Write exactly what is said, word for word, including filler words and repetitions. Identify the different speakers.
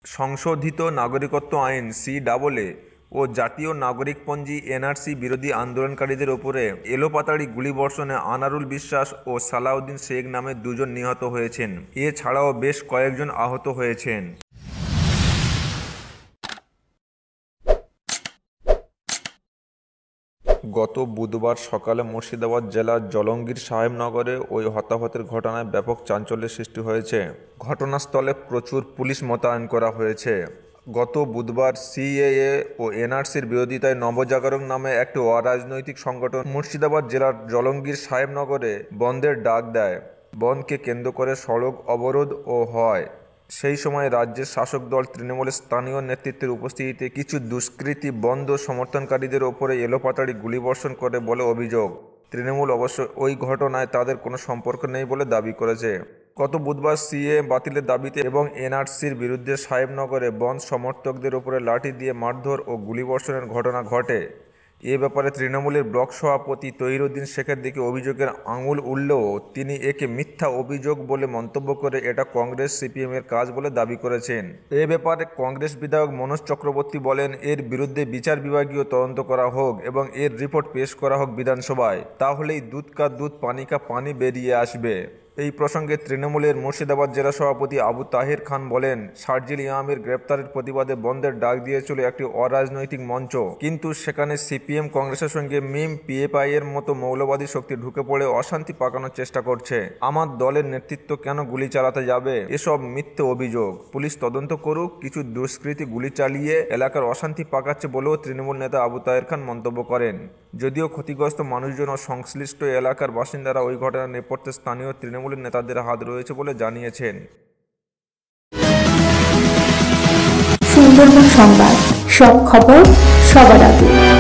Speaker 1: সংশোধিত নাগরিকত্ব আইন সি ডাবল এ ও জাতীয় নাগরিকপঞ্জি এনআরসি বিরোধী আন্দোলনকারীদের ওপরে এলোপাতাড়ি গুলিবর্ষণে আনারুল বিশ্বাস ও সালাউদ্দিন শেখ নামে দুজন নিহত হয়েছেন। এছাড়াও বেশ কয়েকজন আহত হয়েছেন। গত বুধবার সকালে মুর্শিদাবাদ জেলার জলঙ্গির সাহেবনগরে ওই হতাহতের ঘটনায় ব্যাপক চাঞ্চল্যের সৃষ্টি হয়েছে। ঘটনাস্থলে প্রচুর পুলিশ মোতায়েন করা হয়েছে। গত বুধবার সিএএ ও এনআরসির বিরোধিতায় নবজাগরণ নামে একটি অরাজনৈতিক সংগঠন মুর্শিদাবাদ জেলার জলঙ্গির সাহেবনগরে বন্ধের ডাক দেয়। বন্ধকে কেন্দ্র করে সড়ক অবরোধ ও হয়। সেই সময় রাজ্যের শাসক দল তৃণমূলের স্থানীয় নেতৃত্বের উপস্থিতিতে কিছু দুষ্কৃতী বন্ধ সমর্থনকারীদের ওপরে এলোপাতাড়ি গুলিবর্ষণ করে বলে অভিযোগ। তৃণমূল অবশ্য ওই ঘটনায় তাদের কোনো সম্পর্ক নেই বলে দাবি করেছে। গত বুধবার সিএ বাতিলের দাবিতে এবং এনআরসির বিরুদ্ধে সাহেবনগরে বন্ধ সমর্থকদের উপরে লাঠি দিয়ে মারধর ও গুলিবর্ষণের ঘটনা ঘটে। এ ব্যাপারে তৃণমূলের ব্লক সভাপতি তহিরউদ্দিন শেখের দিকে অভিযোগের আঙুল উঠলেও তিনি একে মিথ্যা অভিযোগ বলে মন্তব্য করে এটা কংগ্রেস সিপিএমের কাজ বলে দাবি করেছেন। এ ব্যাপারে কংগ্রেস বিধায়ক মনোজ চক্রবর্তী বলেন, এর বিরুদ্ধে বিচার বিভাগীয় তদন্ত করা হোক এবং এর রিপোর্ট পেশ করা হোক বিধানসভায়, তাহলেই দুধ কা দুধ পানি কা পানি বেরিয়ে আসবে। এই প্রসঙ্গে তৃণমূলের মুর্শিদাবাদ জেলা সভাপতি আবু তাহের খান বলেন, শারজিল ইমামের গ্রেপ্তারের প্রতিবাদে বন্ধের ডাক দিয়েছিল একটি অরাজনৈতিক মঞ্চ, কিন্তু সেখানে সিপিএম কংগ্রেসের সঙ্গে মিম পিএফআই এর মতো মৌলবাদী শক্তি ঢুকে পড়ে অশান্তি পাকানোর চেষ্টা করছে। আমার দলের নেতৃত্ব কেন গুলি চালাতে যাবে? এসব মিথ্যে অভিযোগ। পুলিশ তদন্ত করুক। কিছু দুষ্কৃতী গুলি চালিয়ে এলাকার অশান্তি পাকাচ্ছে বলেও তৃণমূল নেতা আবু তাহের খান মন্তব্য করেন। যদিও ক্ষতিগ্রস্ত মানুষজন ও সংশ্লিষ্ট এলাকার বাসিন্দারা ওই ঘটনার নেপথ্যে স্থানীয় তৃণমূলের নেতাদের হাত রয়েছে বলে জানিয়েছেন।
Speaker 2: সুন্দরবন সংবাদ, সব খবর সবার আগে।